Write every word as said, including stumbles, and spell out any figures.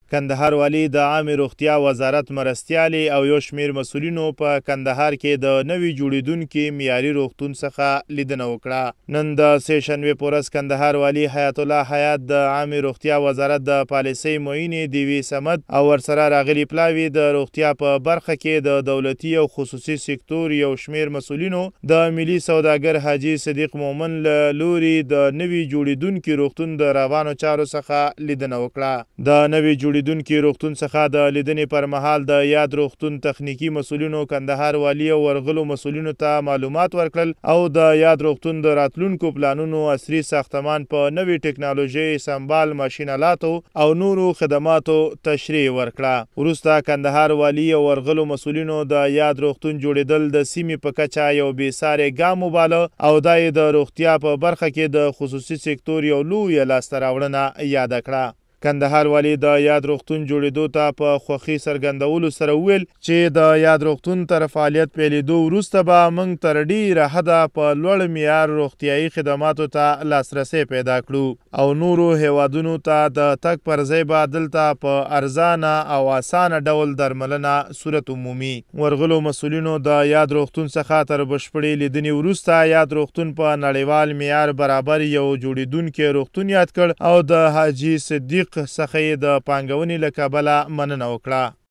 کندهار والي د عامې روغتیا وزارت مرستیالې او یو شمېر مسؤلینو په کندهار کې د نوي جوړېدونکي معیاري روغتون څخه لیدنه وکړه. نن د سه شنبې په ورځ کندهار والي حیات الله حیات د عامې روغتیا وزارت د پالیسۍ معینې دیوي سمد او ورسره راغلي پلاوي د روغتیا په برخه کې د دولتي او خصوصي سکتور یو شمېر مسؤلینو د ملي سوداګر حاجي صدیق مومن له لوري د نوي جوړېدونکي روغتون د روانو چارو څخه لیدنه وکړه. د نوي جوړېدونکي روغتون څخه د لیدنې پر مهال د یاد روغتون تخنیکي مسؤلینو کندهار والي او ورغلو مسؤلینو ته معلومات ورکړل او د یاد روغتون د راتلونکو پلانونو عصري ساختمان په نوي ټکنالوژۍ سمبال ماشین آلاتو او نورو خدماتو تشریح ورکړه. وروسته کندهار والي او ورغلو مسؤلینو د یاد روغتون جوړېدل د سیمې په کچه یو بې ساري ګام وباله او دا یې د روغتیا په برخه کې د خصوصي سکتور یو لویه لاسته راوړنه یاده کړه. کندهار والي د یاد روغتون جوړېدو ته په خوښۍ څرګندولو سره وویل چې د یاد روغتون تر فعالیت پیلېدو وروسته به موږ تر ډېره حده په لوړ معیار روغتیایي خدماتو ته لاسرسی پیدا کړو او نورو هیوادونو ته د تګ پر ځای به دلته په ارزانه او اسانه ډول درملنه صورت عمومي. ورغلو مسؤلینو د یاد روغتون څخه تر بشپړې لیدنې وروسته یاد روغتون په نړیوال معیار برابر یو جوړېدونکی روغتون یاد کړ او د حاجي صدیق څخه یې د پانګونې له کبله مننه وکړه.